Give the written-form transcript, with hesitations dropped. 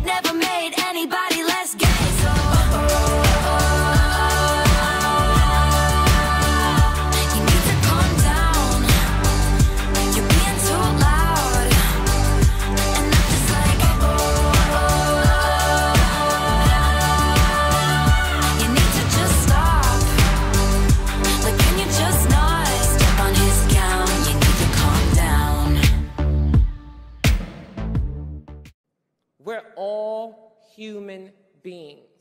we'd never made anybody less gay. So you need to calm down. You're being too loud, and I'm just like, you need to just stop. Like, can you just not step on his gown? You need to calm down. We're all human beings.